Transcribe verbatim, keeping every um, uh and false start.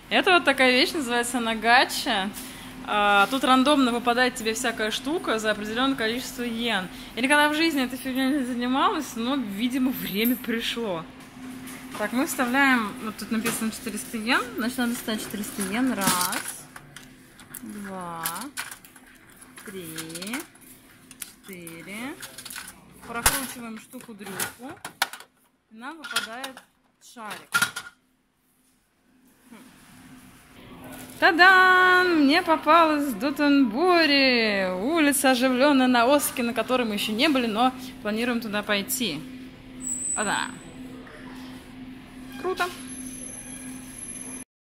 Это вот такая вещь, называется она гача. А, тут рандомно выпадает тебе всякая штука за определенное количество йен. Я никогда в жизни этой фигней не занималась, но, видимо, время пришло. Так, мы вставляем, вот тут написано четыреста йен, значит, надо ставить четыреста йен. Раз, два, три, четыре. Прокручиваем штуку-дрюку, и нам выпадает шарик. Та-дам! Мне попалась Дотенбори. Улица оживленная на Осаке, на которой мы еще не были, но планируем туда пойти. Та-да! Круто!